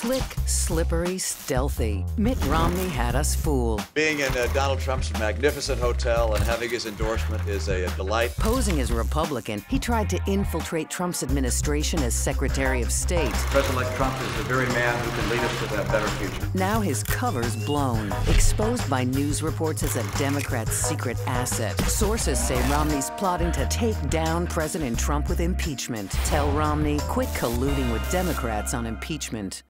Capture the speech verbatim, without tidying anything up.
Slick, slippery, stealthy. Mitt Romney had us fooled. Being in uh, Donald Trump's magnificent hotel and having his endorsement is a, a delight. Posing as a Republican, he tried to infiltrate Trump's administration as Secretary of State. President-elect Trump is the very man who can lead us to that better future. Now his cover's blown, exposed by news reports as a Democrat's secret asset. Sources say Romney's plotting to take down President Trump with impeachment. Tell Romney, quit colluding with Democrats on impeachment.